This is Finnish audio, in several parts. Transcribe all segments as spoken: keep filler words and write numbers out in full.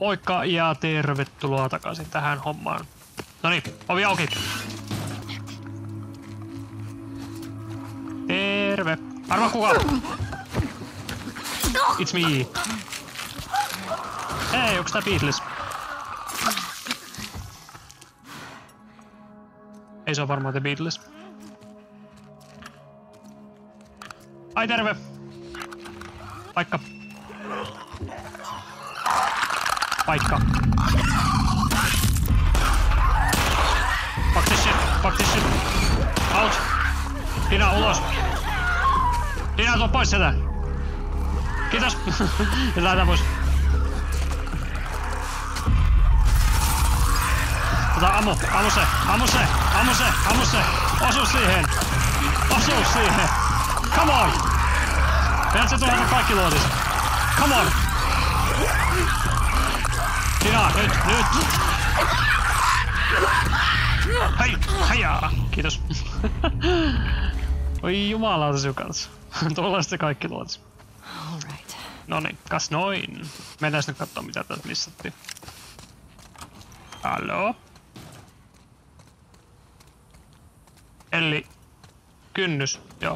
Moikka ja tervetuloa takaisin tähän hommaan. Noniin, ovi auki. Terve. Arvaa kuka? It's me. Hei, onks tää Beatles? Ei se oo varmaan The Beatles. Ai terve. Paikka. Paikka. Fuck this shit. Fuck this shit. Out. Dina ulos. Dina tuo pois sieltä. Kiitos. Ja lähdetään pois. Tota ammu. Ammu se. Ammu se. Ammu se. Ammu se. Osu siihen. Osu siihen. Come on. Meidät se tuohon kaikki luotis. Come on. Dina, nyt, nyt! Hei, heijaa! Kiitos. Oi jumalauta sinun kanssa. Tuolla sitten kaikki luotis. Noniin, kas noin. Mennään nyt kattoo mitä täältä missattiin. Haloo? Eli... Kynnys, joo.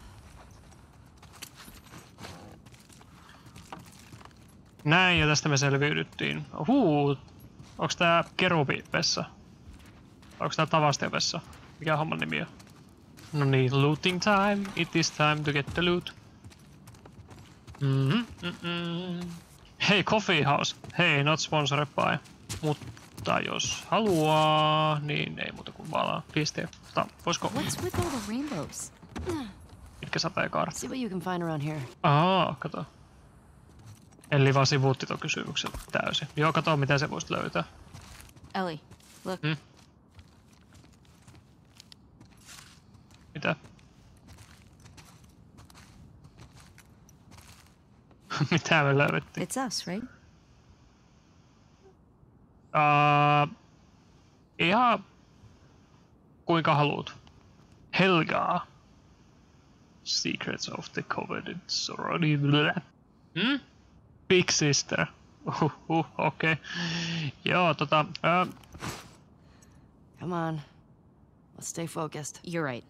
Näin, ja tästä me selviydyttiin. Huu, onks tää kerubi-vessa? Onks tää tavastia-vessa? Mikä homman nimi on? No niin, looting time. It is time to get the loot. Mm-hmm, mm-mm. Hei, Coffee House. Hei, not sponsored by. Mutta jos haluaa, niin ei muuta kuin valaa. Piste. Mutta voisiko... What's with all the rainbows? Mitkä sateenkaaret? See what you can find around here. Ahaa, kato. Eli vaan sivuutti tuon kysymyksen täysin. Joo, kato mitä se voisit löytää. Ellie, look. Hmm? Mitä? Mitä me löydettiin? It's us, right? Uh, ihan kuinka haluut. Helgaa. Secrets of the Coveted Sorority. Hmm? Big Sister. Uh, uh, okei. Okay. Joo, tota... Uh... Come on. Let's stay focused. You're right.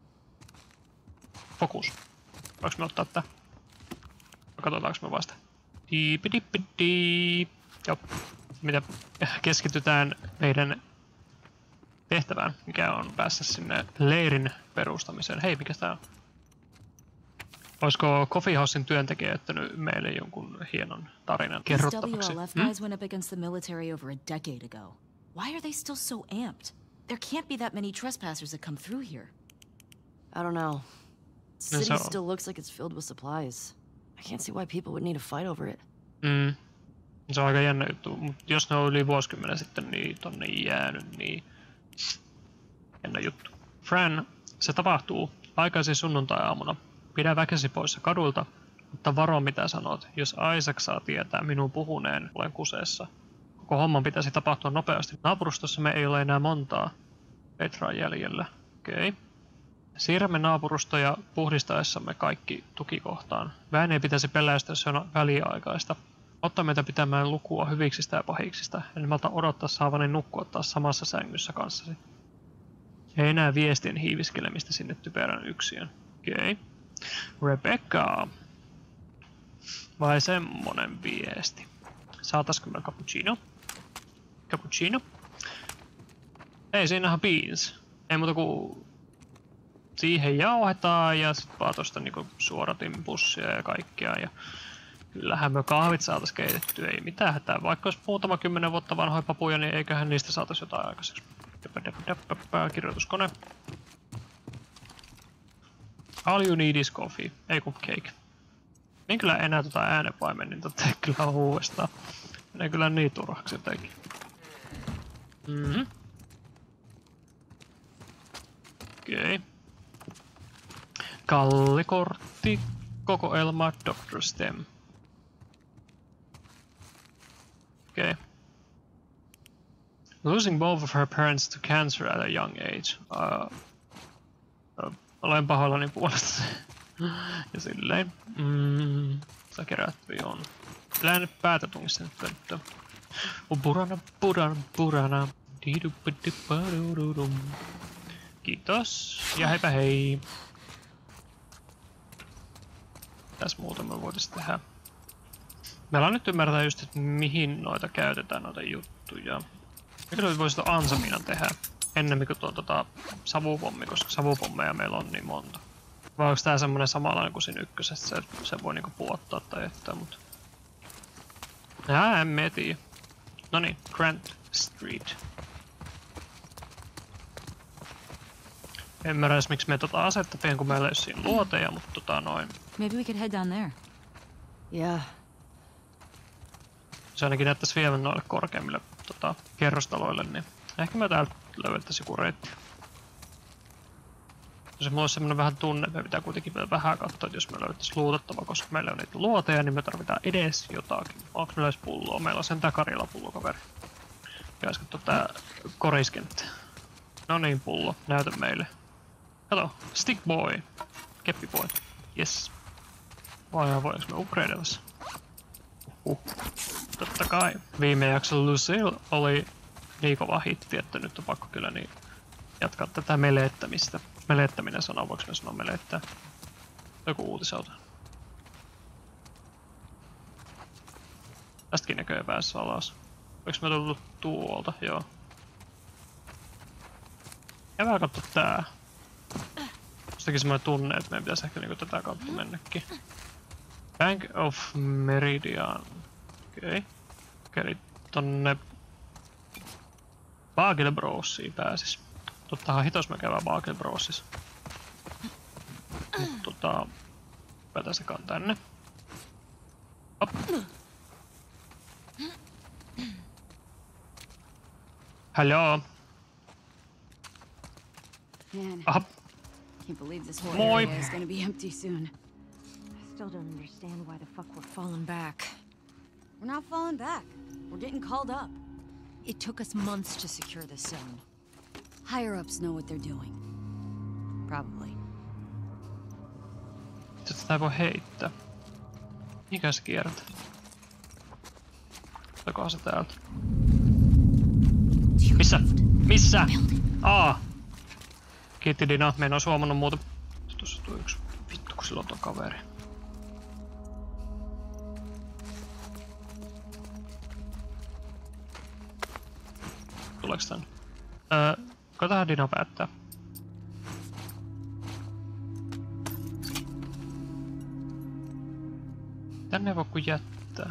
Fokus. Voinko me ottaa tää? Katsotaanko me vasta? Diipidippidiip. Joo. Mitä keskitytään meidän tehtävään, mikä on päässä sinne leirin perustamiseen. Hei, mikä tää on? Olisiko Coffee Housein työntekijä jättänyt meille jonkun hienon tarinan kerrottavaksi? W L F guys went up against the military over a decade ago. Why are they still so amped? There can't be that many trespassers that come through here. I don't know. The city still looks like it's filled with supplies. I can't see why people would need a fight over it. Mm. Se on aika jännä juttu, mutta jos ne on yli vuosikymmenen sitten niin tonne jäänyt, niin jännä juttu. Fran, se tapahtuu aikaisin sunnuntai-aamuna. Pidä väkäsi poissa kadulta, mutta varo mitä sanot. Jos Isaac saa tietää minun puhuneen, olen kuseessa. Koko homman pitäisi tapahtua nopeasti. Naapurustossa me ei ole enää montaa Petraa jäljellä. Okei. Okay. Siirrämme naapurustoja puhdistaessamme kaikki tukikohtaan. Väen ei pitäisi pelästyä, jos se on väliaikaista. Ottaa meitä pitämään lukua hyviksistä ja pahiksista. En malta odottaa saavani nukkua taas samassa sängyssä kanssasi. Ei enää viestien hiiviskelemistä sinne typerän yksiön. Okei. Okay. Rebecca. Vai semmonen viesti. Saataisiko me cappuccino? Cappuccino? Ei, siinähän beans. Ei muuta kuin siihen jauhetaan ja sit vaan tosta niinku suoratimpussia ja kaikkea. Ja kyllähän me kahvit saatais keitettyä, ei mitään hätää. Vaikka olisi muutama kymmenen vuotta vanhoja papuja, niin eiköhän niistä saatais jotain aikaiseksi. Kirjoituskone. All you need is coffee, ei kun cake. Niin kyllä enää tota äänenpaimeninta tee kyllä uudestaan. Menee kyllä niin turhaksi jotenkin. Mhm. Okei. Okay. Kallikortti, kokoelma, doctor Stem. Okay. Losing both of her parents to cancer at a young age. Uh, uh, olen pahoillani puolesta. Ja silleen. Mm, sä kerätty on. Kyllä nyt päätä tungissa nyt. Purana, purana, purana. Kiitos. Ja heipä hei. Mitäs muuta me voitais tehdä? Meillä on nyt ymmärtää just, että mihin noita käytetään, noita juttuja. Mikä voisi tuon ansaminan tehdä ennemmin kuin tuon tota savupommi, koska savupommeja meillä on niin monta. Vai onko tää semmonen samanlainen kuin siinä ykkösessä, se, se voi niinku puottaa tai jättää, mut... Jää, en mä tiedä. Noniin, Grant Street. En mä edes miksi me tota asetta teen, kun meillä ei ole siinä luoteja, mutta tota noin. Maybe we could head down there. Yeah. Se ainakin näyttäisi vievän noille korkeimmille tota, kerrostaloille, niin ehkä me täältä löydettäisiin joku reitti. Se mulla olisi semmonen vähän tunne, että me pitää kuitenkin vielä vähän katsoa, että jos me löydettäisiin luotettava, koska meillä on niitä luoteja, niin me tarvitaan edes jotakin. Onko meillä edes pulloa? Meillä on sentään Karjala pullo, kaveri. Pitäis katsoa tää koriskenttä. No niin, pullo. Näytä meille. Kato, stick boy. Keppi boy. Yes. Vai voidaanko me upgradeata se? Uh. Totta kai. Viime jaksolla Lucille oli niin kova hitti, että nyt on pakko kyllä niin jatkaa tätä meleettämistä. Meleettäminen sanoo, voiko me sanoa meleettää? Joku uutisauto. Tästäkin näköjään päässä alas. Voinko me tullut tuolta? Joo. Ja vähän katso tää. Jostakin semmoinen tunne, että meidän pitäisi ehkä niinku tätä kautta mennäkin. Bank of Meridian. Okei. Okay. Okei, tonne Bagel Brosiin pääsis. Tottahan hitos mä käydään Bagel Brosissa. Mut tota... Päätäsekaan tänne. Hop. Hello. Man, Aha. can't believe this whole Moi. area is gonna be empty soon. I still don't understand why the fuck we're falling back. We're not falling back. We're getting called up. It took us months to secure this zone. Higher ups know what they're doing. Probably. Tätä ei voi heittää. Mikä se kiertää? Otakohan se täältä? Missä? Missä? Aa! Kiitti Dina, me en ois huomannut muuta. Tuossa tuo yksi. Vittu kun sillä on tuo kaveri. Tuleeks tän? Öö, koitahan Dina päättää. Tänne ei voi kun jättää.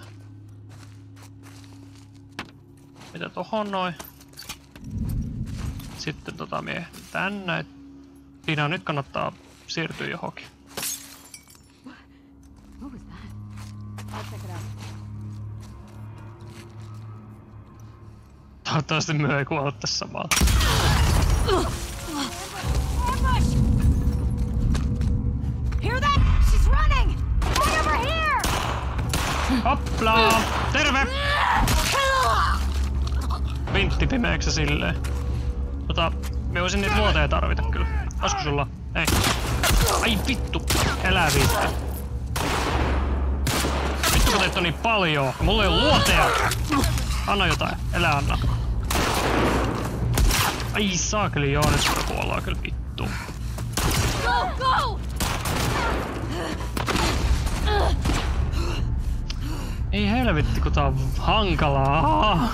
Mitä tohon noin? Sitten tota mie tänne. Dina nyt kannattaa siirtyä johonkin. What was that? I'll check it out. Toivottavasti myö ei kuole tässä samalla. Ambush! Hear that? She's running! Right over here! Hoppla! Terve! Vintti pimeäksä silleen. Tota, me voisin niitä luoteja tarvita kyllä. Olisiko sulla? Ei. Ai vittu! Elää viittä. Vittu kun teitä on niin paljon. Mulla ei oo luoteja! Anna jotain. Elää anna. Ai saakeli joo, nyt sulla kuollaan kyllä vittu. Go, go! Ei helvetti kun tää on hankalaa.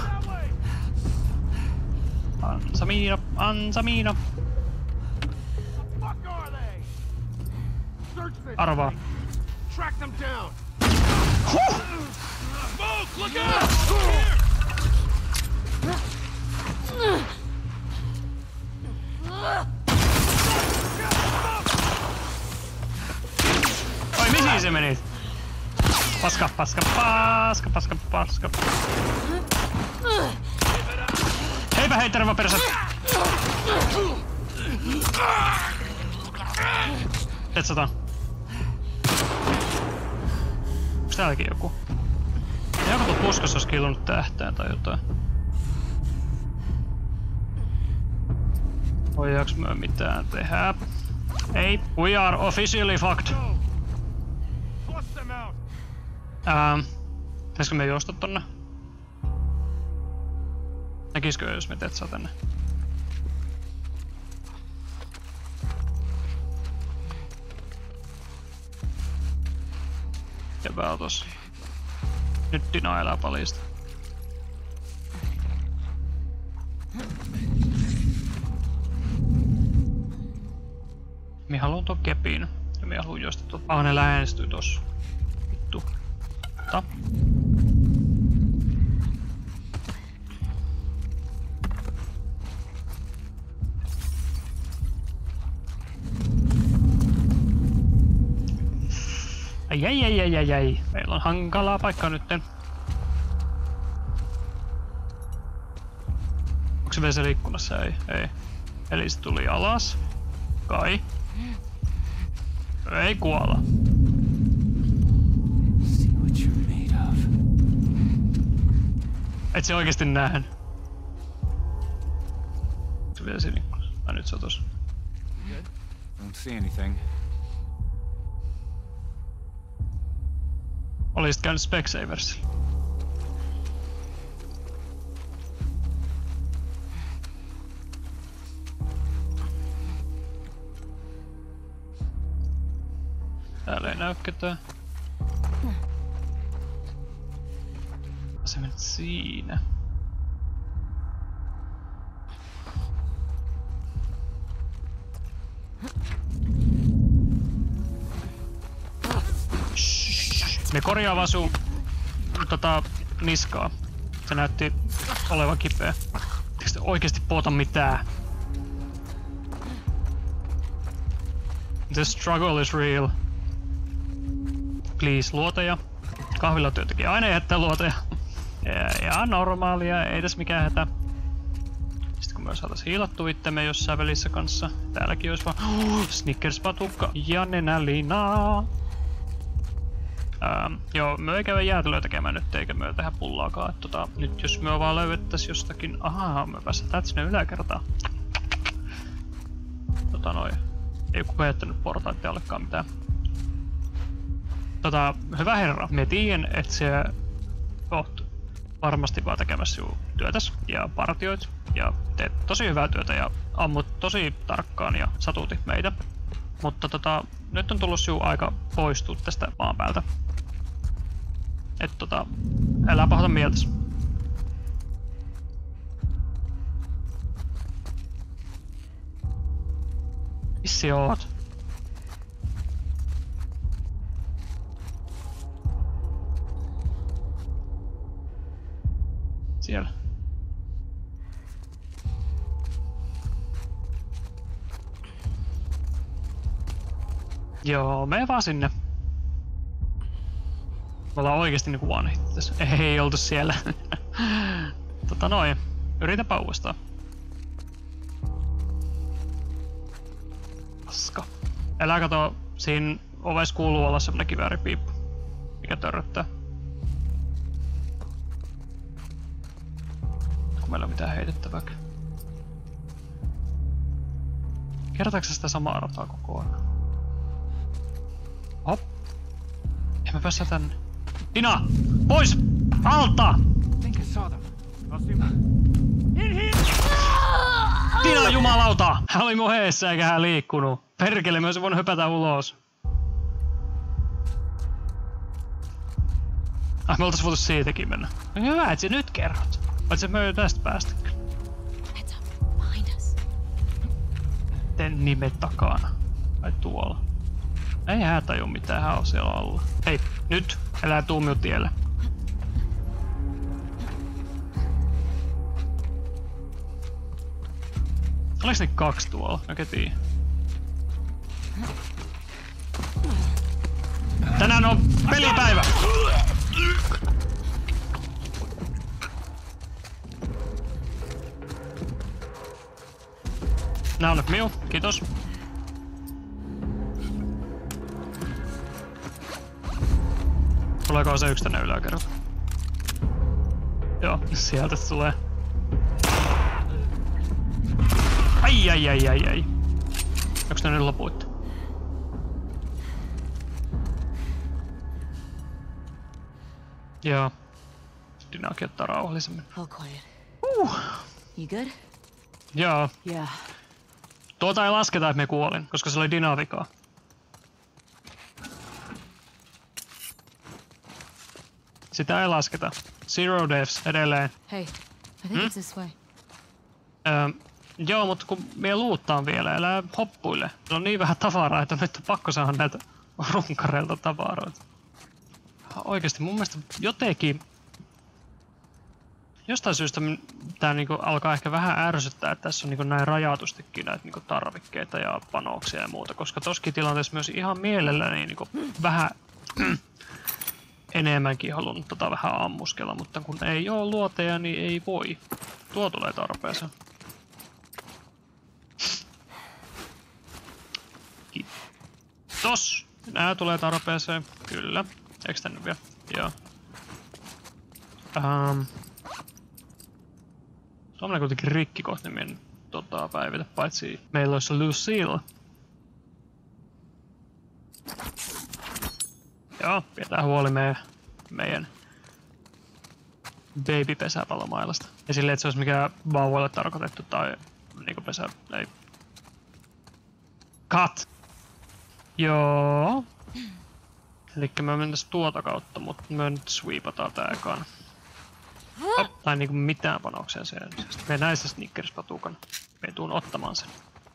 Ansamiina, Ansamiina. Arvaa. Track them down. Huh! Smoke, look out! Oi, mihin se meni? Paska, paska, paska, paska, paska. Heipä hei, terve perse! Tetsataan. Onks täälläkin joku? Joku tuo puskassa olisi killunut tähtään tai jotain. Voidaanko me mitään tehdä? Ei, we are officially fucked. Bust them out. Ähm, pitäisikö me juosta tonne? Näkisikö jos me tetsaa tänne? Ja vähän tossa. Nyt Dina elää palista. Minä haluun ton kepin. Ja minä haluun juosta tuon. Ah, ne lähestyy tossa. Vittu. Ta. Ai ai ai ai ai ai. Meillä on hankalaa paikkaa nytten. Onko se vielä siellä ikkunassa? Ei, ei. Eli se tuli alas. Kai. Ei kuolla. See what you're made of. Et se oikeesti nähnyt. Onko se vielä siellä ikkunassa? Ai nyt se on tossa. Don't see anything. Olisit käynyt Specsaversilla. Täällä ei näy ketään. Se meni siinä. Ne korjaa vaan sun tota, niskaa. Se näytti olevan kipeä. Eikö te oikeesti poota mitään? The struggle is real. Please, luoteja. Kahvilatyöntekijä aina jättää luoteja. Ja, ja normaalia, ei tässä mikään hätä. Sitten kun me saatais hiilattua itsemme jossain välissä kanssa. Täälläkin olisi vaan oh, Snickers-patukka ja nenälinaa. Ähm, joo, me ei käydä jäätelöä tekemään nyt, eikä me tehdä pullaakaan. Et, tota, nyt jos me vaan löydettäis jostakin... Ahaa, me päästään sinne yläkertaan. Tota noin. Ei kukaan jättänyt portaiden allekaan mitään. Tota, hyvä herra, me tiedän, että se oot varmasti vaan tekemässä sinun työtäs ja partioit ja teet tosi hyvää työtä ja ammut tosi tarkkaan ja satutit meitä. Mutta tota, nyt on tullut sinun aika poistua tästä maan päältä. Et tota, älä pahota mieltäs. Missi oot? Siellä. Joo, mene vaan sinne. Me ollaan oikeesti niinku one hit tässä. Ei oltu siellä. tota noin. Yritäpä uudestaan. Paska. Älä kato, siinä ovessa kuuluu olla semmonen kivääripiippu, mikä törröttää. Kun meillä ei ole mitään heitettävääkään. Kertaako sitä samaa rataa koko ajan? Hop. Ja me päästään tänne. Dina! Pois! Alta! I think I saw them. I'll see them. In here! Dina jumalauta! Hän oli mun heessä eikä hän liikkunut. Perkele, me olisin voinut höpätä ulos. Ah, me oltais voitu siitäkin mennä. No hyvä, et sä nyt kerrot. Vai se me ei tästä päästä kyllä. Heads up, behind us. Ten nimet takana. Vai tuolla. Ei hän taju mitään, hän on siellä alla. Hei, nyt! Älä tuu minun tielle. Oliks ne kaksi tuolla? Mä ketiin. Tänään on pelipäivä! Nää on nyt miu, kiitos. Tuleeko se yksi tänne yläkerralla? Joo, sieltä se tulee. Ai ai ai ai ai. Onks ne nyt lopuitte? Joo. Dinakin ottaa rauhallisemmin. All quiet. Uh. You good? Joo. Yeah. Tuota ei lasketa, että me kuolin, koska se oli Dinavikaa. Sitä ei lasketa. Zero deaths edelleen. Hey, I think Hmm? it's this way. Öö, joo, mutta kun me luuttaan vielä, älä hoppuille. Meillä on niin vähän tavaraa, että nyt on pakko saada näitä runkareilta tavaroita. Oikeesti mun mielestä jotenkin... Jostain syystä tää niinku alkaa ehkä vähän ärsyttää, että tässä on niinku näin rajatustikin näitä niinku tarvikkeita ja panoksia ja muuta, koska tossakin tilanteessa myös ihan mielelläni niinku vähän enemmänkin halunnut tota vähän ammuskella, mutta kun ei oo luoteja, niin ei voi. Tuo tulee tarpeeseen. Kiitos! Nää tulee tarpeeseen, kyllä. Eiks tänne vielä? Joo. Um, Tuommoinen kuitenkin rikki kohti meidän tota, päivitä, paitsi meillä olisi Lucille. Joo, pidetään huoli meidän, meidän baby-pesäpallomailasta. Ja silleen, että se olisi mikään vauvoille tarkoitettu tai niinku pesä... ei... Cut! Joo. Elikkä me mennäis tuota kautta, mutta me nyt sweepataan tää ekana. Hop, tai niinku mitään panoksia sen. Me näissä Snickers-patukan. Me tuun ottamaan sen.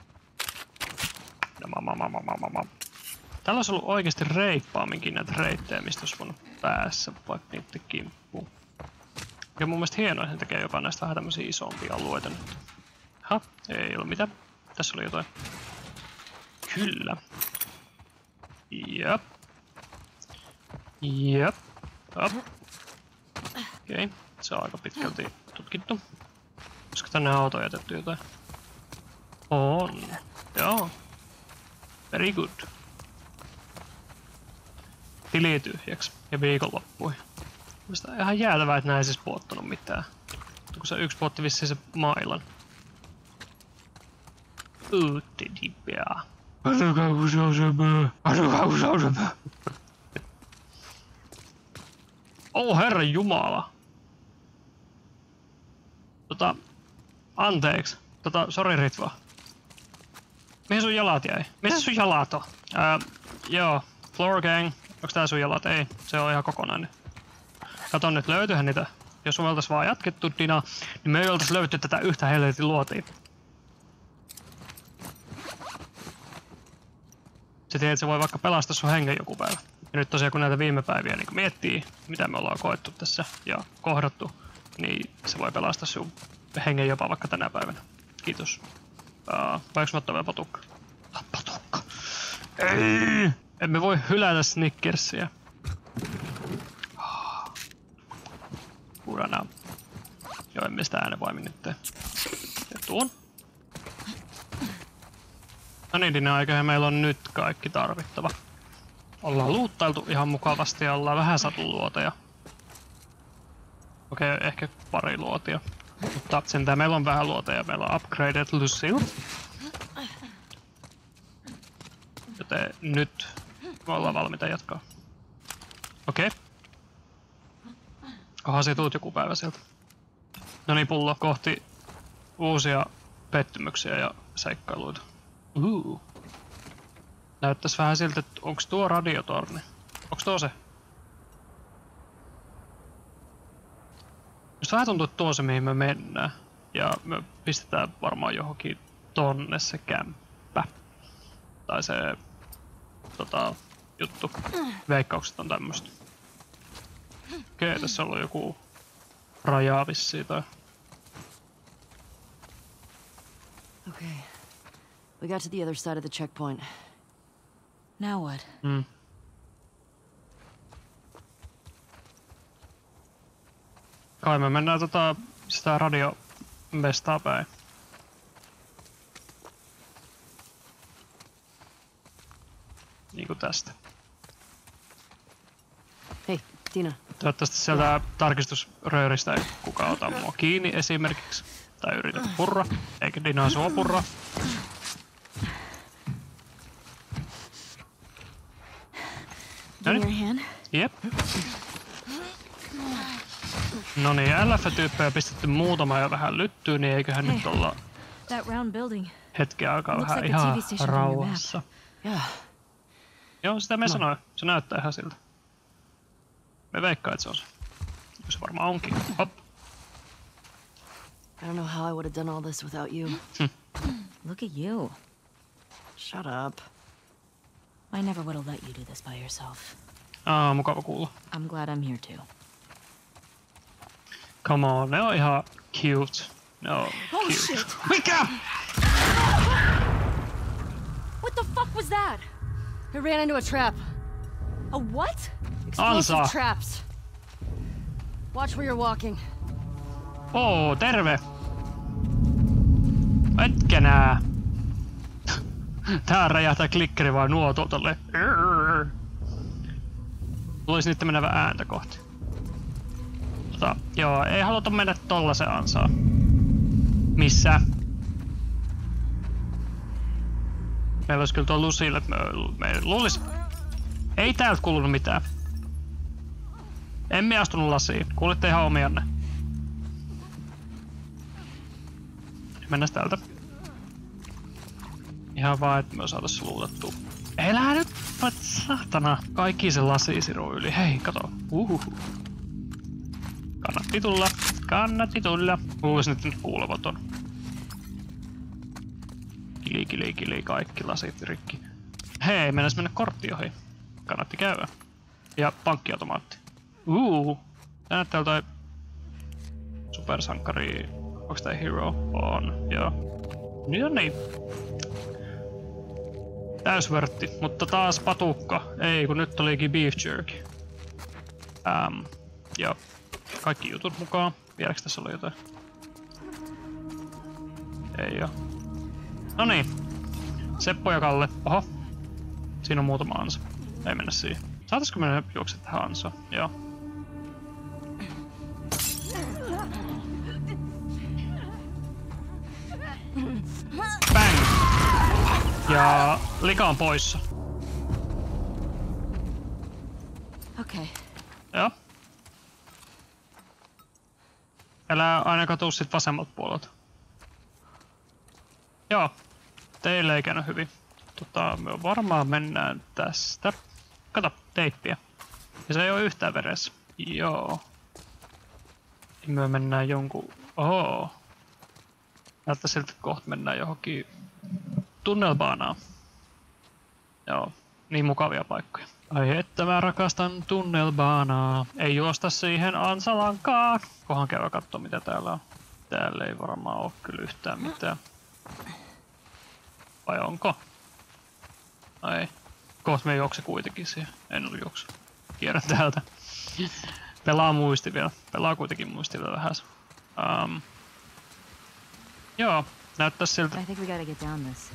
No, ma, ma, ma, ma, ma, ma. Täällä olisi ollut oikeesti reippaamminkin näitä reittejä, mistä olisi voinut päässä vaikka niitten kimppuun. Ja mun mielestä hienoa, että tekee jopa näistä vähän tämmösiä isompia alueita nyt. Ha, ei ollut mitään. Tässä oli jotain. Kyllä. Jep. Jep. Hop. Okei. Okay. Se on aika pitkälti tutkittu. Olisiko tänne auto jätetty jotain? On. Joo. Very good. Tili tyhjäksi ja viikonloppuihin. Mielestäni on ihan jäätävää, että näin ei siis puottanut mitään. Kun se yksi puotti vissiin se mailan. Uutti dipeaa. Oh herran jumala. Tota, anteeksi. Tota, sori Ritva. Mihin sun jalat jäi? Missä sun jalat on? Ää, joo, Floor Gang. Onks tää sun jalat? Ei, se on ihan kokonainen. Kato nyt, löytyyhän niitä. Jos me oltais vaan jatkettu Dina, niin me ei oltais löyty tätä yhtä helvetin luotiin. Se tiedät, että se voi vaikka pelastaa sun hengen joku päivä. Ja nyt tosiaan kun näitä viime päiviä niin kun miettii, mitä me ollaan koettu tässä ja kohdattu, niin se voi pelastaa sun hengen jopa vaikka tänä päivänä. Kiitos. Uh, Voinko mä ottaa vielä patukka? Ah, patukka. Ei! Emme voi hylätä Snickersia. Kurana. Joo, emme sitä äänenvaimin nyt tee. Ja tuon. No niin, Dina, eiköhän meillä on nyt kaikki tarvittava. Ollaan luuttailtu ihan mukavasti ja ollaan vähän saatu luoteja. Okei, okay, ehkä pari luotia. Mutta sentään meillä on vähän luoteja. Meillä on upgraded Lucille. Joten nyt me ollaan valmiita jatkaa. Okei. Okay. Kohan se tuut joku päivä sieltä. No niin, pullo kohti uusia pettymyksiä ja seikkailuita. Uh. Näyttäis vähän siltä, että onks tuo radiotorni? Onks tuo se? Just vähän tuntuu, että tuo se mihin me mennään. Ja me pistetään varmaan johonkin tonne se kämppä. Tai se tota, juttu. Veikkaukset on tämmöstä. Okei, okay, tässä on ollut joku raja vissiin tai... Okay. We got to the other side of the checkpoint. Now what? Mm. Kai me mennään tota sitä radiomestaa päin. Niinku tästä. Hey, Dina. Toivottavasti sieltä tarkistusrööristä ei kukaan ota mua kiinni esimerkiksi. Tai yritä purra, eikä Dinaa sua purra. Give me your hand. Jep. No niin, L F-tyyppejä pistetty muutama ja vähän lyttyy, niin eiköhän Hei. nyt olla That round building. hetken aikaa Looks vähän like the ihan T V station on your map. rauhassa. Yeah. Joo, sitä me sanoin. Se näyttää ihan siltä. Me veikkaa, että se on se. Se varmaan onkin. Hop. I don't know how I would have done all this without you. Look at you. Shut up. I never would have let you do this by yourself. Aa, mukava kuulla. I'm glad I'm here too. Come on, ne on ihan cute. Ne on Oh cute. shit! Mikä? What the fuck was that? I ran into a trap. A what? Explosive Ansa. traps. Watch where you're walking. Oo, terve! Etkenää! Tää räjähtää klikkeri vaan nuoto tolle. Luis nyt menevä ääntä kohti. Tota, joo, ei haluta mennä tollasen ansaan. Missä? Meillä olisi kyllä tuo Lucille, että me, me luulis... Ei täältä kuulunut mitään. Emme astunut lasiin. Kuulitte ihan omianne. Mennään täältä. Ihan vaan, että me saatais luutettua. Elää nyt, pat saatana. Kaikki se lasisiru yli. Hei, kato. Uhuhu. Kannatti tulla. Kannatti tulla. Luulisin, että nyt kuulevaton. Kili, kili, kili. Kaikki lasit rikki. Hei, mennäis mennä kortti ohi. Kannatti käydä. Ja pankkiautomaatti. Uuu. Tää näyttää jotain supersankari. Onks tää hero? On, joo. Niin on niin. Täysvörtti, mutta taas patukka. Ei, kun nyt olikin beef jerky. Ähm, ja kaikki jutut mukaan. Vieläks tässä oli jotain? Ei oo. No niin. Seppo ja Kalle. Oho. Siinä on muutama ansa. Ei mennä siihen. Saataisko mennä juokset tähän ansaan? Joo. Bang! Ja lika on poissa. Okay. Joo. Älä ainakaan tuu sit vasemmalta puolelta. Joo. Teille ei käynyt hyvin. Tota, me varmaan mennään tästä. Kato, teippiä. Ja se ei oo yhtään veressä. Joo. Me mennään jonkun... Oho. Näyttää siltä, että kohta mennään johonkin tunnelbaanaan. Joo, niin mukavia paikkoja. Ai että mä rakastan tunnelbaanaa. Ei juosta siihen ansalankaan. Kohan käydä kattoo mitä täällä on. Täällä ei varmaan oo kyllä yhtään mitään. Vai onko? Ei. Kohta me juokse kuitenkin siihen. En oo juoksu. Kierrän täältä. Pelaa muisti vielä. Pelaa kuitenkin muisti vielä vähän. Um, Joo, näyttää siltä. I think we gotta get down this.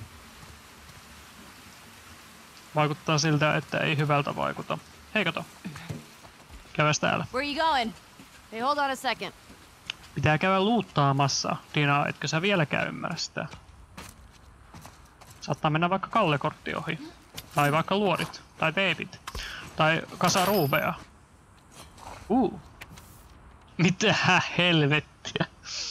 Vaikuttaa siltä, että ei hyvältä vaikuta. Hei kato. Käväs täällä. Where you going? Hey, hold on a second. Pitää käydä luuttaamassa. Dina, etkö sä vieläkään ymmärrä sitä? Saattaa mennä vaikka Kalle-kortti ohi. Tai vaikka luodit. Tai teipit. Tai kasa ruubeja. Uh. Mitä helvettiä?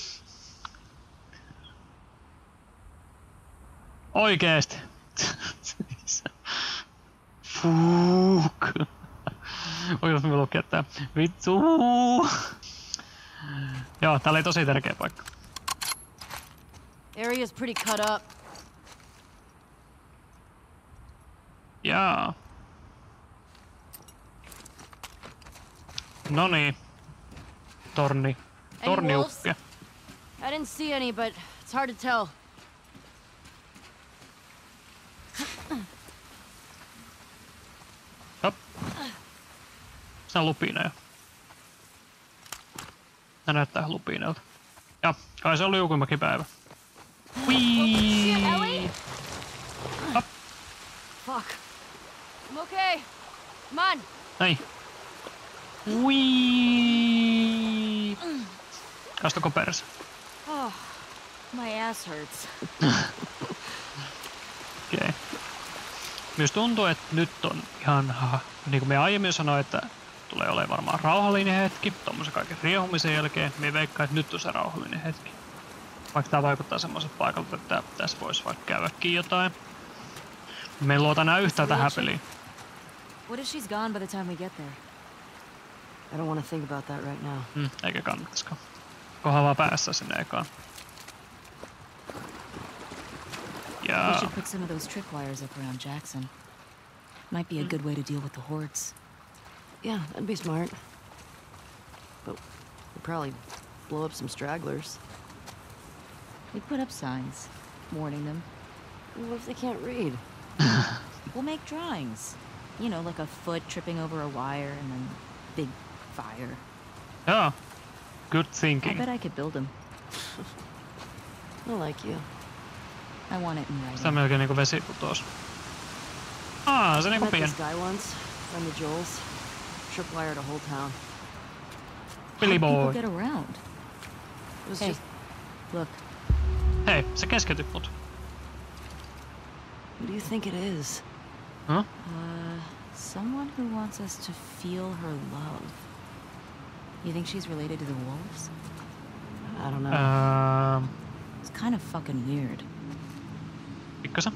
Oikeesti. Fuck. Oikeus me lukea tää. Vittu. Joo, tää oli tosi tärkeä paikka. Area's pretty cut up. Jaa. Noniin. Torni. Torniukke. I didn't see any, but it's hard to tell. Hop. Se on lupina. Tää näyttää lupinelta. Ja, kai se on liukumäkipäivä. Whee! Hop. Fuck. I'm okay. Come on. Näin. Whee! Kastuko perse? Oh, my ass hurts. Okei. Okay. Myös tuntuu, että nyt on ihan, niin kuin me aiemmin sanoin, että tulee olemaan varmaan rauhallinen hetki, tommosen kaiken riehumisen jälkeen. Mie veikkaan, että nyt on se rauhallinen hetki. Vaikka tää vaikuttaa semmoiselta paikalta, että tässä voisi vaikka käydäkin jotain. Me ei luota enää yhtään tähän peliin. What if she's gone by the time we get there? I don't want to think about that right now. Hmm, eikä kannattaskaan. Kohan vaan päässä sinne ekaan. We Ja should put some of those tripwires up around Jackson. Might be a good way to deal with the hordes. Yeah, that'd be smart. But we'd probably blow up some stragglers. We put up signs, warning them. What if they can't read? We'll make drawings. You know, like a foot tripping over a wire and then big fire. Joo. Good I thinking. bet I could build them. I like you. I want it in Sitä writing. melkein niinku vesiputous. Aa, se niinku Met pien. this guy once, friend of Joel's. Tripwired a whole town. Billy How'd people boy. get around? It was Hey, just, look. Hei, se keskeytyi mut. who do you think it is? Huh? Uh, someone who wants us to feel her love. You think she's related to the wolves? I don't know. Öö, It's kind of fucking weird. pikkasen.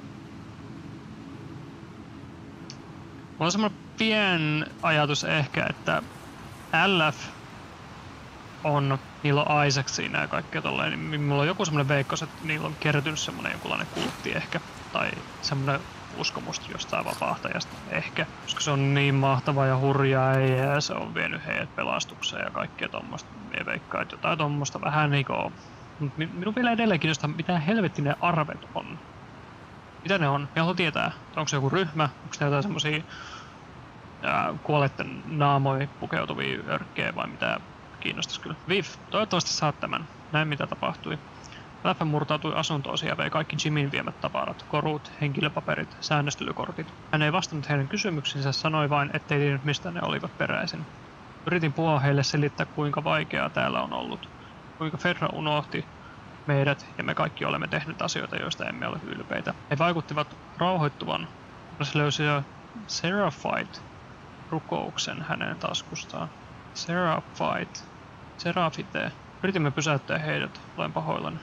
Mulla on semmonen pien ajatus ehkä, että L F on, niillä on Isaac siinä ja kaikkea tolleen, niin mulla on joku semmonen veikkaus, että niillä on kertynyt semmonen jonkunlainen kultti ehkä, tai semmonen uskomus jostain vapahtajasta ehkä, koska se on niin mahtava ja hurja ja se on vienyt heidät pelastukseen ja kaikkea tommoista. Mie veikkaan, että jotain tommoista vähän niinku. Mut minun vielä edelleen kiinnostaa, mitä helvetti ne arvet on. Mitä ne on? Mä haluan tietää, onko se joku ryhmä, onko ne jotain semmosia ää, kuolleiden naamoihin pukeutuvia örkkejä vai mitä kiinnostais kyllä. Viv, toivottavasti saat tämän. Näin mitä tapahtui. Läppä murtautui asuntoonsa ja vei kaikki Jimin viemät tavarat, korut, henkilöpaperit, säännöstelykortit. Hän ei vastannut heidän kysymyksiinsä, sanoi vain, ettei tiennyt mistä ne olivat peräisin. Yritin puhua heille selittää kuinka vaikeaa täällä on ollut. Kuinka Fedra unohti meidät ja me kaikki olemme tehneet asioita, joista emme ole ylpeitä. He vaikuttivat rauhoittuvan, kun se löysi jo Seraphite rukouksen hänen taskustaan. Seraphite. Seraphite. Yritimme pysäyttää heidät, olen pahoillani.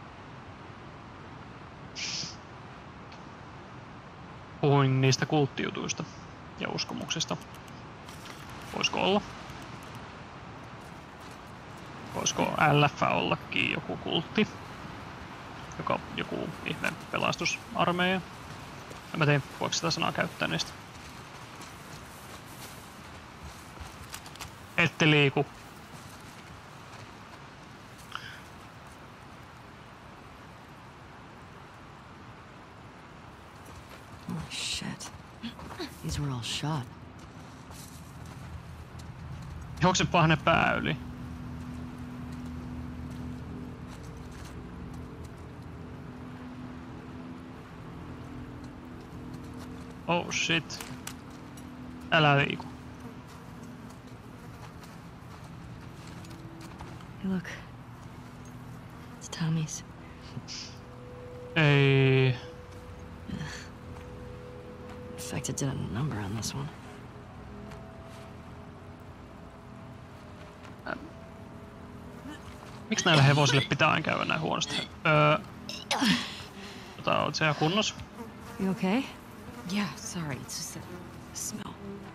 Puhuin niistä kulttijutuista ja uskomuksista. Voisiko olla? Voisiko L F ollakin joku kultti? Joka joku ihme pelastusarmeija? En mä tiedä, voiko sitä sanaa käyttää niistä. Ette liiku. Oh shit. These were all shot. Juokse pahne pää yli. Oh shit. Älä liiku. Hey, look. It's Tommy's. Ei. Infected did a number on this one. Miksi näillä hevosille pitää aina käydä näin huonosti? Öö... Tota, oot sä ihan kunnossa? You okay? Yeah, sorry, it's just the smell.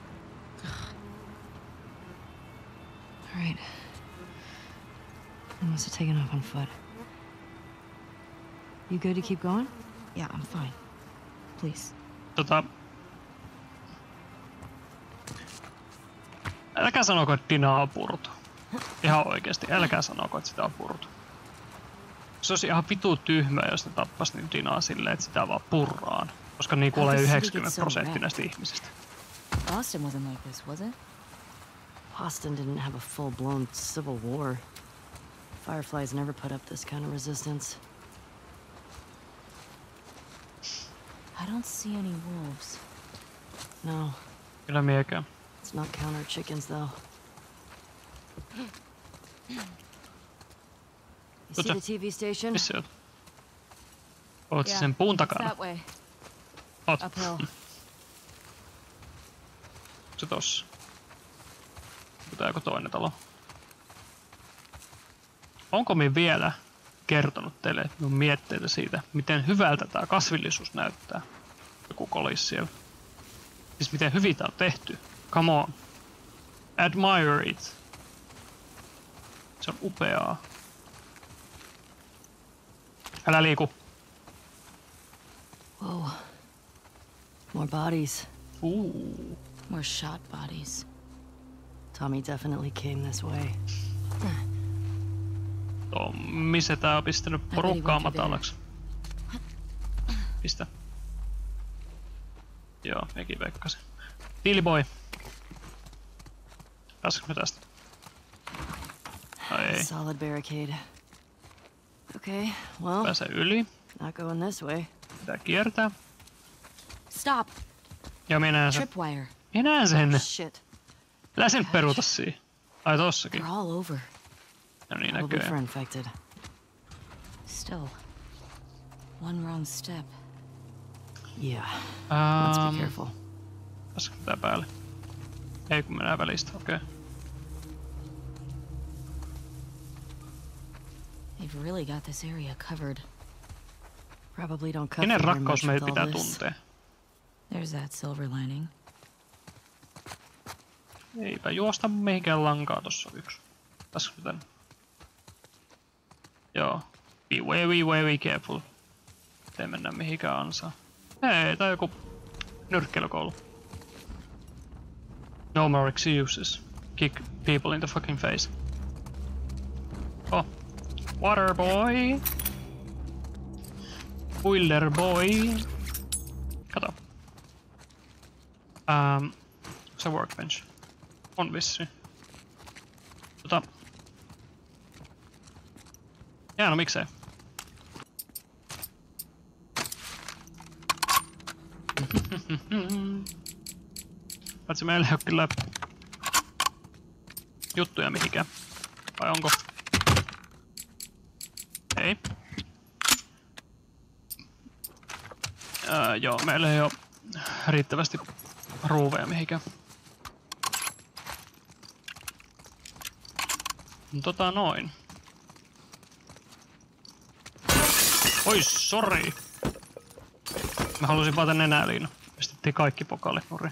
All right. I must have taken off on foot. You good to keep going? Yeah, I'm fine. Please. Tota... Älkää sanoko, että Dina on purtu. Ihan oikeesti, älkää sanoko, että sitä on purtu. Se olisi ihan vitu tyhmä, jos ne tappas niin Dinaa silleen, että sitä vaan purraan. Koska niin kuolee yhdeksänkymmentä prosenttia näistä ihmisistä. Austin wasn't like this, was it? Austin didn't have a full-blown civil war. Fireflies never put up this kind of resistance. I don't see any wolves. No, Kyllä miekään. it's not counter chickens though. You see Gotcha. the T V station? Missä oot? Oot yeah, sen puun takana? That way. Oot. Uphill. Se tossa. tuolta joku toinen talo. Onko minä vielä kertonut teille minun mietteitä siitä, miten hyvältä tämä kasvillisuus näyttää? Joku kolis siellä. Siis miten hyvin tää on tehty. Come on. Admire it. Se on upeaa. Älä liiku. Whoa. More bodies. Ooh. More shot bodies. Tommy definitely came this way. Tommi se tää on pistänyt porukkaa matalaksi. Pistä. Joo, mekin veikkasin. Billy Boy. Pääsikö me tästä? No ei. Solid barricade. Okay, well, Pääse yli. not going this way. Pitää kiertää. Stop! Ja minä näen sen. Tripwire. Minä näen sen. Shit. Älä sen peruuta siihen. Ai tossakin. They're all over. No niin Probably for näköjään. infected. Still. One wrong step. Yeah. Let's Um, be careful. Pääsikö tää päälle? Ei kun mennään välistä, okei. Okay. They've really got this area covered. Probably don't cut Kenen through very rakkaus much meitä with all pitää this. tuntea? There's that silver lining. Eipä juosta mihinkään lankaa, tossa on yksi. Pääsikö tänne? Joo. Be very very careful. Ettei mennä mihinkään ansaan. Hei, tää on joku nyrkkeilykoulu. No more excuses. Kick people in the fucking face. Oh. Water boy. Boiler boy. Kato. Um, se workbench. On vissi. Tota. Jaa, no miksei. Paitsi meillä ei oo kyllä juttuja mihinkään. Vai onko? Ei. Ää, joo, meillä ei oo riittävästi ruuveja mihinkään. Tota noin. Oi, sori! Mä halusin vaan tänne nenäliin. Pistettiin kaikki pokalit nurin.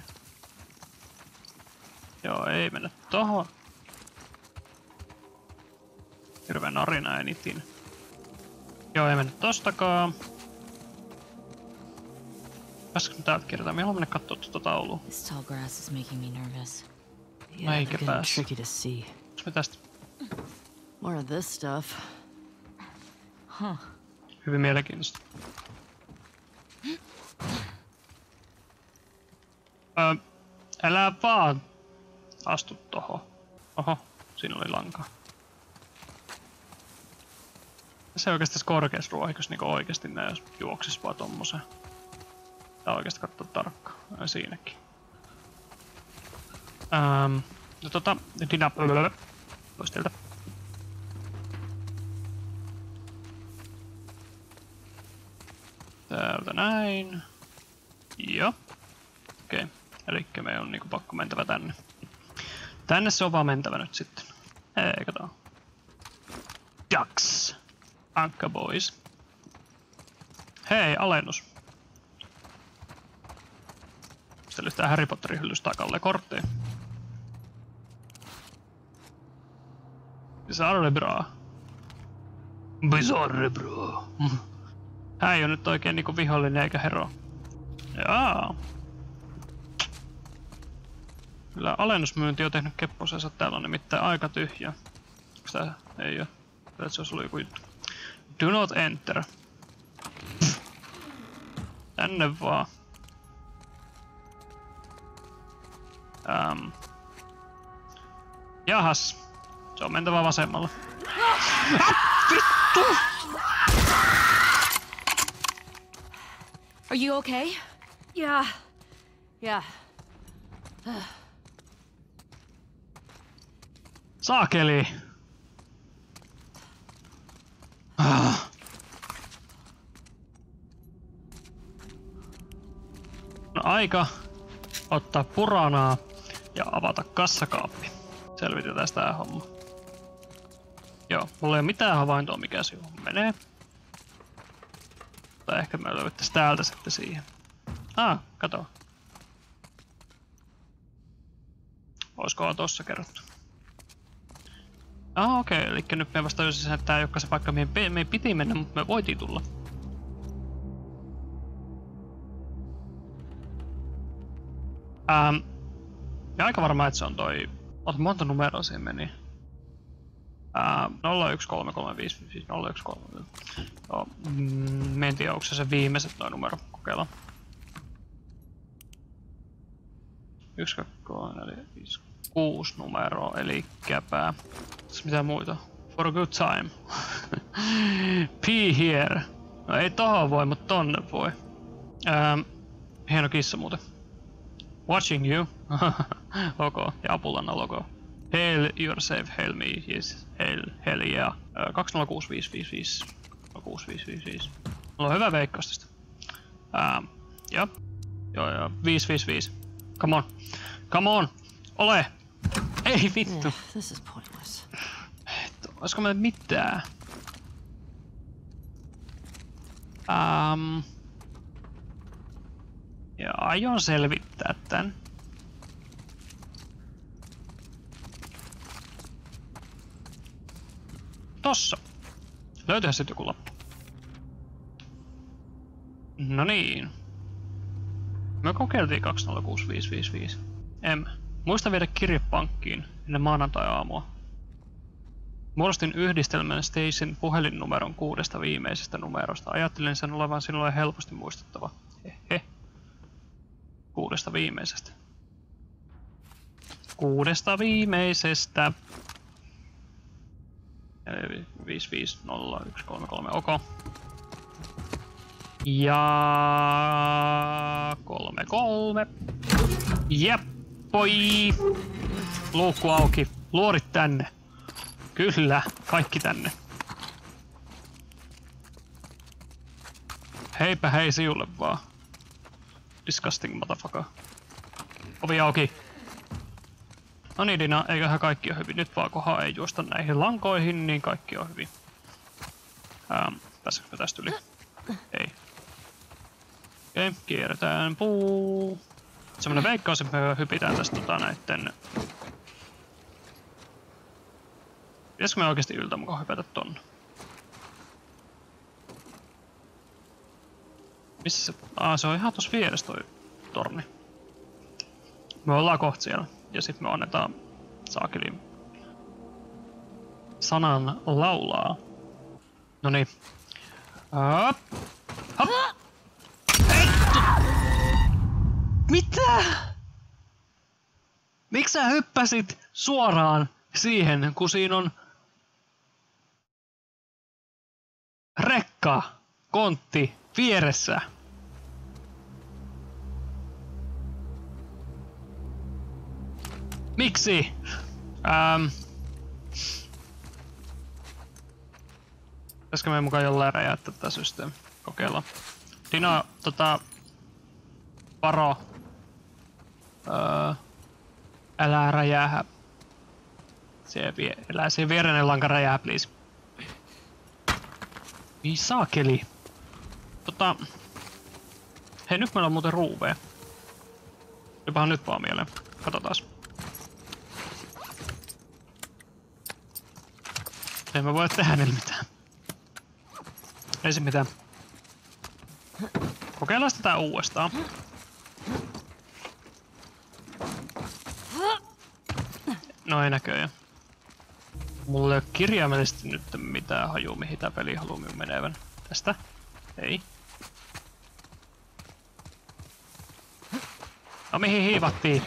Joo, ei mennä tohon. Hirveen narina enitin. Joo, ei mennä tostakaan. Pääsikö täältä kiertää? Mä haluan mennä kattoo tuota taulua. This tall grass is making me nervous. Yeah, Eikä they're getting pääs. tricky to see. Onks me tästä? More of this stuff. Huh. Hyvin mielenkiintoista. Öö, älä vaan astu tohon. Oho, siinä oli lankaa. Se oikeesti tässä korkeassa ruohikossa niinku oikeesti nää jos juoksis vaan tommoseen. Tää oikeesti kattoo tarkkaan. Ai siinäkin. Ähm, no tota, Dina... Pois teiltä. Täältä näin. Joo. Okei. Okay. Elikkä me on niinku pakko mentävä tänne. Tänne se on vaan mentävä nyt sitten. Hei, kato. Ducks. Ankka boys. Hei, alennus. Sitten lystää Harry Potterin hyllystä Kalle kortteja. Bizarre bra. Bizarre bra. Hän ei oo nyt oikein niinku vihollinen eikä hero. Jaa. Kyllä alennusmyynti on tehnyt kepposensa, täällä on nimittäin aika tyhjä. Onks tää? Ei oo. Tää se olisi ollut joku juttu. Do not enter. Tänne vaan. Ähm. Jahas. Se on mentävä vasemmalla. Vittu! Are you okay? Yeah. Yeah. Saakeli! Ah. No aika ottaa puranaa ja avata kassakaappi. selvitetään tää homma. Joo, mulla ei oo mitään havaintoa mikä se menee. Tai ehkä me löydettäis täältä sitten siihen. Ah, kato. Oiskohan tossa kerrottu? Ah, okei, okay. Eli nyt me vasta tajusin sen, että tää ei olekaan se paikka, mihin me piti mennä, mutta me voitiin tulla. Ähm, ja aika varma, että se on toi... Ota, monta numeroa siihen meni? Ähm, nolla yksi kolme kolme viisi viisi nolla yksi kolme. Joo, mm, en tiedä, onko se se viimeiset noin numero. Kokeillaan. yksi, kaksi, kolme, neljä, viisi, kuusi numeroa, eli käpää. Tässä mitä muita? For a good time. Be here. No ei tohon voi, mutta tonne voi. Ähm, hieno kissa muuten. Watching you. Ok, ja Apulanna logo. Hail you're safe, hail me, yes, hail, hell yeah. Uh, kaksi nolla kuusi viisi viisi viisi. kuusi viisi viisi viisi. Mulla on hyvä veikkaus tästä. Um, ja. Joo joo, viisi viisi viisi. Come on. Come on. Ole. Ei vittu. Yeah, this is pointless. Olisiko meillä mitään? Um, ja aion selvittää tän. Tossa. Löytyyhän sit joku lappu. No niin. Me kokeiltiin kaksi nolla kuusi viisi viisi viisi. Em. Muista viedä kirje pankkiin ennen maanantai-aamua. Muodostin yhdistelmän Stacyn puhelinnumeron kuudesta viimeisestä numerosta. Ajattelin sen olevan sinulle helposti muistettava. Hehe. Kuudesta viimeisestä. Kuudesta viimeisestä. viisi viisi nolla yksi kolme kolme, ok. Ja kolme kolme. Jep, poi. Luukku auki. Luorit tänne. Kyllä, kaikki tänne. Heipä hei siulle vaan. Disgusting motherfucker. Ovi auki. No niin Dina, eiköhän kaikki ole hyvin. Nyt vaan kohan ei juosta näihin lankoihin, niin kaikki on hyvin. Ähm, pääseekö me tästä yli? Ei. Okei, okay, kierretään puu. Semmonen veikkaus, että me hypitään tästä tota näitten... Pitäisikö me oikeesti yltä mukaan hypätä tonne? Missä se... Aa, se on ihan tossa vieressä toi torni. Me ollaan kohta siellä. Ja sit me annetaan saakelin sanan laulaa. Noniin. Hop! Hop! Mitä? Miksi sä hyppäsit suoraan siihen, kun siinä on rekka, kontti vieressä? Miksi? Ähm. Pitäisikö me mukaan jollain räjäyttää tätä systeemi? Kokeillaan. Dino, tota... Varo. Öö, älä räjää. Se vie, elää siihen viereinen lanka räjää, please. Ei saakeli. Tota... Hei, nyt meillä on muuten ruuvea. Jopahan nyt vaan mieleen. Katsotaas. Ei mä voi tehdä niillä mitään. Ei se mitään. Kokeillaan tätä uudestaan. No ei näköjään. Mulla ei oo kirjaimellisesti nyt mitään hajua mihin tää peli haluu minun menevän. Tästä? Ei. No mihin hiivattiin?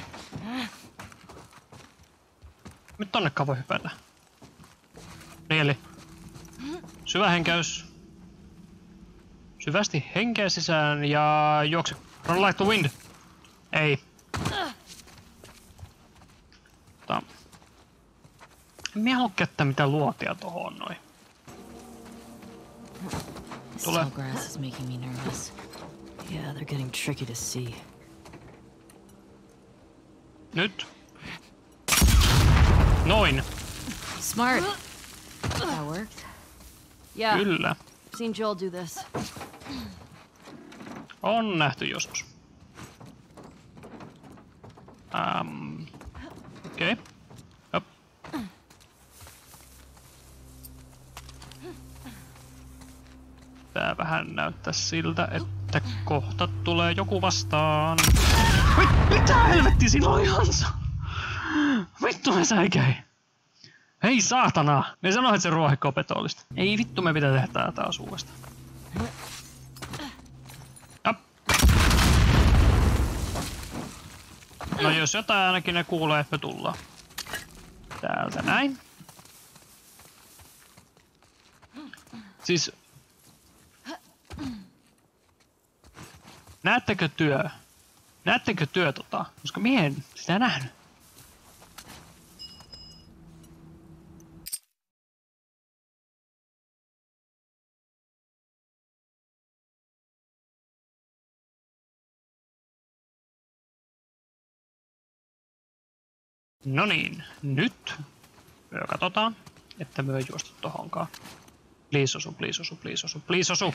Nyt tonnekaan voi hypätä. Really? Syvä henkäys. Syvästi henkeä sisään ja juokse. Run like the wind. Ei. Tota. En minä halua käyttää mitään luotia tohon noin. Tule. Grass is making me nervous. Yeah, they're getting tricky to see. Nyt. Noin. Smart. That worked. Yeah, Kyllä. seen Joel do this. On nähty joskus. Um, Okei. Okay. Jop. Tää vähän näyttää siltä, että kohta tulee joku vastaan. Mit, mitä helvetti sillä oli Hansa? Vittu me säikäi. Hei saatana! Ne sanoo, että se ruohikko on petollista. Ei vittu, me pitää tehdä tää taas uudestaan. Jop. No jos jotain ainakin ne kuulee, että me tullaan. Täältä näin. Siis... Näettekö työ? Näettekö työ tota? Koska mie en sitä nähnyt. No niin, nyt me katsotaan, että me ei juostu tohonkaan. Please osu, please osu, please osu, please osu.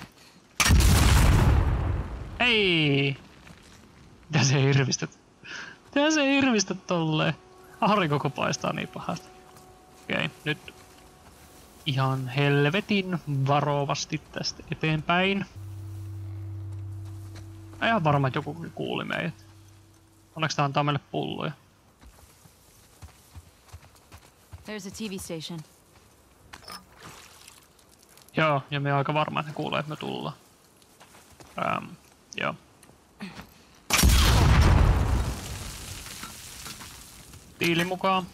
Ei! Mitä se hirvistät? Mitä se hirvistät tolleen? Aurinko paistaa niin pahasti. Okei, nyt ihan helvetin varovasti tästä eteenpäin. Mä ihan varma, että joku kuuli meidät. Onneksi tää antaa meille pulloja. There's a T V station. Joo, ja me on aika varma, että ne kuulee, että me tullaan. Ähm, joo. Tiili mukaan.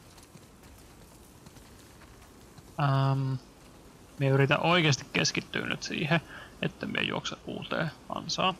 Ähm, me yritän oikeasti keskittyä nyt siihen, että me juokse uuteen ansaan.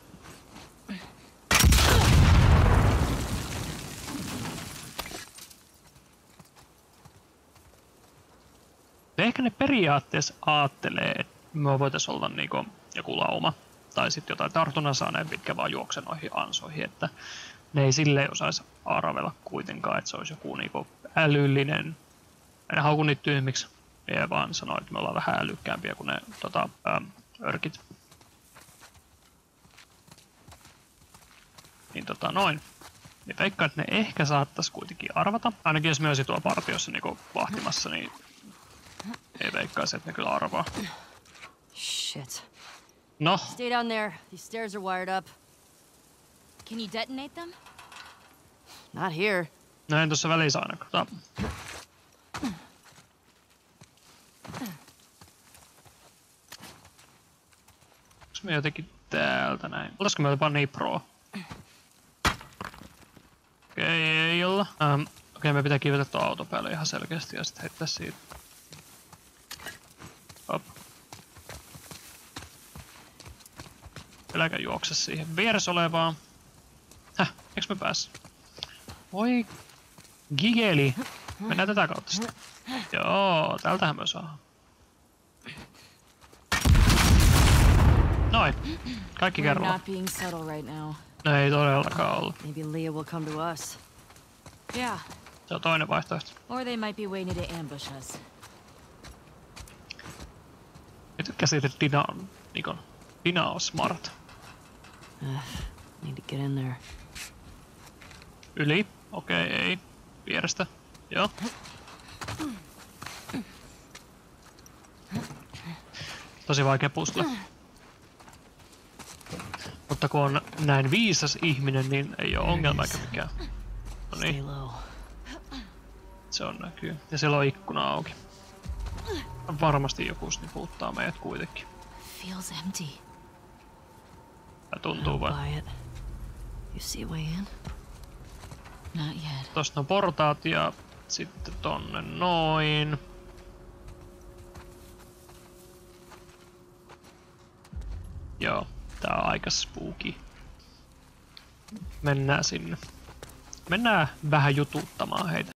Ehkä ne periaatteessa aattelee, että me voitais olla niinku joku lauma. Tai sitten jotain tartunnan saaneet, mitkä vaan juokse noihin ansoihin. Että ne ei silleen osaisi arvella kuitenkaan, että se olisi joku niinku älyllinen. En hauku niitä tyhmiksi. Mie vaan sanoo, että me ollaan vähän älykkäämpiä kuin ne tota, ähm, örkit. Niin tota noin. Niin veikkaan, että ne ehkä saattais kuitenkin arvata. Ainakin jos me olisi tuolla partiossa niinku vahtimassa, niin ei veikkaisi, että ne kyllä arvaa. Shit. No. Stay down there. These stairs are wired up. Can you detonate them? Not here. No en tuossa välissä ainakaan. Ta- Onks me jotenkin täältä näin? Oltaisiko me jopa niin pro? Okei, ei olla. Ähm, Okei, me pitää kivetä tuon auto päälle ihan selkeästi ja sitten heittää siitä. Hop. Äläkä juokse siihen vieressä olevaan. Häh, eiks me pääs? Voi gigeli. Mennään tätä kautta sitten. Joo, täältähän me saa. Noin. Kaikki We're kerralla. not being subtle right now. No ei todellakaan olla. Maybe Leah will come to us. Yeah. Se on toinen vaihtoehto. Or they might be waiting to ambush us. Mä tykkäsin, että Dina on, Nikon. Dina on smart. Uh, need to get in there. Yli. Okei, okay, ei. Vierestä. Joo. Tosi vaikea puzzle. Mutta kun on näin viisas ihminen, niin ei oo ongelma eikä mikään. No Stay niin, low. se on näkyy. Ja siellä on ikkuna auki. Varmasti joku snipuuttaa meidät kuitenkin. Feels empty. Ja tuntuu vain. Buy it. You see a way in? Not yet. Tosta on portaat ja sitten tonne noin. Joo, tää on aika spooky. Mennään sinne. Mennään vähän jututtamaan heitä.